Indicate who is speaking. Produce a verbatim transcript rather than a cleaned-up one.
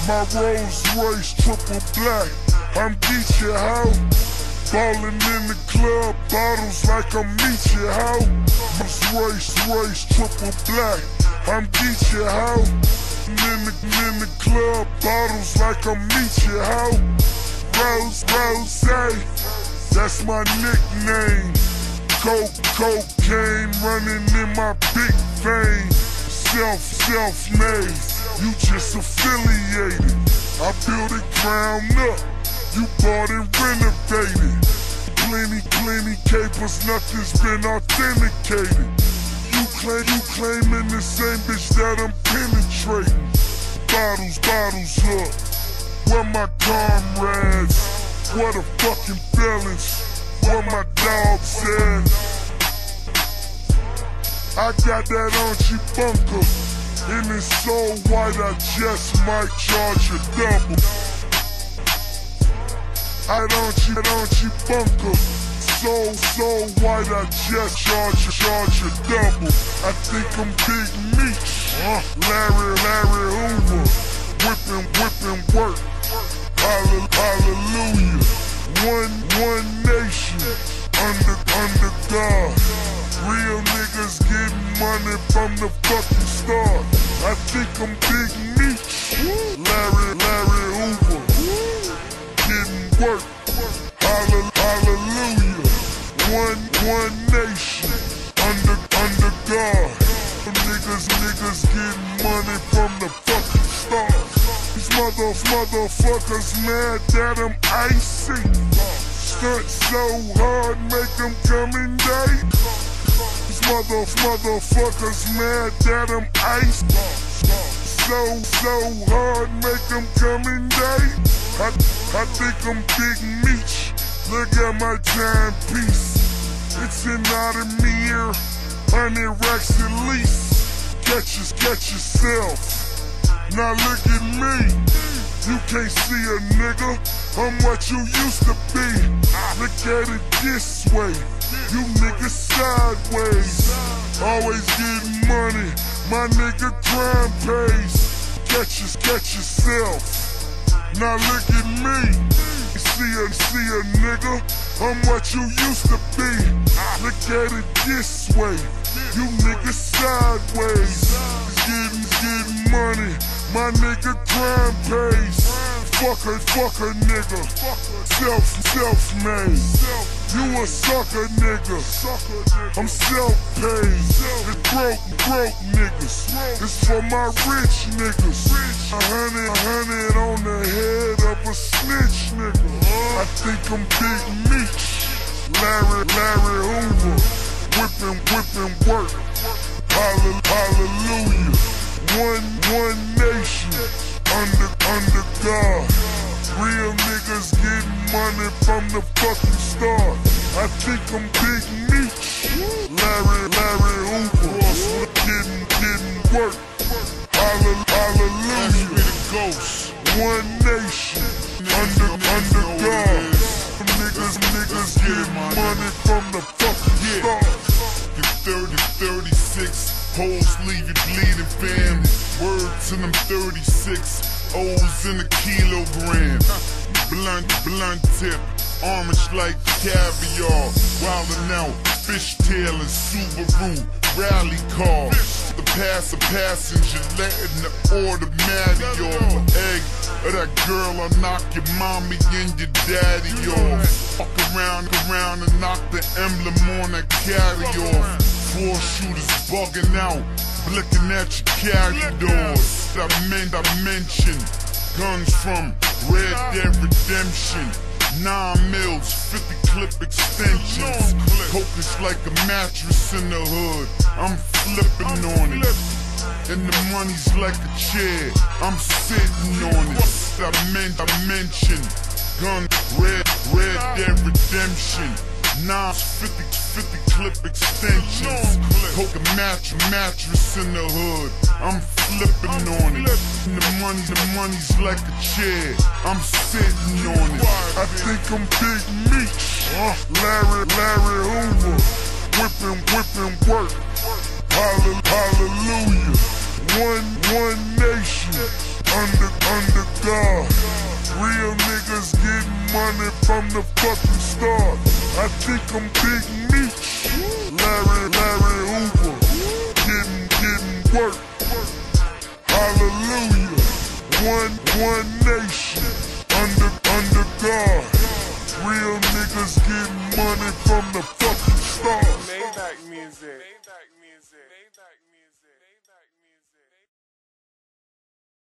Speaker 1: My Rolls Royce triple black, I'm Geechee, how? Ballin' in the club, bottles like I'm Nietzsche, how? Rolls Royce, Royce triple black, I'm Geechee, how? In the, in the club, bottles like I'm Nietzsche, how? Rose, Rose, that's my nickname. Coke, cocaine running in my big vein. Self, self-made, you just affiliated. I built it ground up, you bought and renovated. Plenty, plenty capers, nothing's been authenticated. You claim, you claiming the same bitch that I'm penetrating. Bottles, bottles up, where my comrades? What a fucking balance, what my dog said. I got that on bunker, and it's so white I just might charge a double. I don't you, I don't you bunker, so, so white I just charge a, charge a double. I think I'm Big Meech, uh, Larry, Larry Hoover, whippin', whippin' work, hallelujah. One, one nation, under, under God. Real niggas getting money from the fucking start. I think I'm Big Meech, Larry, Larry Hoover, getting work, hallelujah. One, one nation, under, under God. Niggas, niggas getting money from the fucking start. These mother, motherfuckers mad that I'm icy. Stunt so hard, make them come in day. These mother, motherfuckers mad that I'm ice. So, so hard, make them come in day. I, I think I'm Big Meech. Look at my timepiece. It's an automobile, hundred racks at least. Get, your, get yourself. Now look at me. You can't see a nigga. I'm what you used to be. Look at it this way. You niggas sideways, always getting money. My nigga crime pays. Get, your, get yourself. Now look at me. You see a, see a nigga. I'm what you used to be. Look at it this way. You niggas sideways, getting, getting money. My nigga crime pays. Fuck a, fuck a nigga. Self, self-made. You a sucker nigga. I'm self-paid. It's broke, broke niggas. It's for my rich niggas. A hundred, a hundred on the head of a snitch nigga. I think I'm Big Meech, Larry, Larry Hoover, whippin', whippin' work. Hallelujah. One, one nation, under, under God. Real niggas getting money from the fucking start. I think I'm Big Meech, Larry, Larry Hoover, getting, getting work. Hallelujah. Ghost. One nation, under, under God. Niggas, niggas getting money from the fucking start.
Speaker 2: You thirty, thirty-six, hoes leave you bleeding, fam. Word to them thirty-six, O's in a kilogram. Blunt, blunt tip, orange like caviar. Wildin' out, fishtail and Subaru rally car. The pass a passenger, letting the automatic off. Egg of that girl, I'll knock your mommy and your daddy off. Fuck around, around and knock the emblem on that carry off. Four shooters bugging out, looking at your carry doors. I meant I mentioned guns from Red Dead Redemption. Nine mils, fifty clip extensions. Coke is like a mattress in the hood. I'm flipping on it. And the money's like a chair. I'm sitting on it. I meant I mentioned gun, Red, Red Dead Redemption. Nine fifty, fifty clip extensions. Coke a match, mattress in the hood. I'm flipping on it. And the money, the money's like a chair. I'm sitting on it.
Speaker 1: I think I'm Big Meech, Larry, Larry Hoover, whippin', whippin' work. Hallelujah. One, one nation, under, under God. Real niggas getting money from the fucking start. I think I'm Big Meech, Larry, Larry Hoover, getting, getting work. Hallelujah, one, one nation, under, under God. Real niggas getting money from the fucking start.
Speaker 3: Maybach music. Maybach music. Maybach music.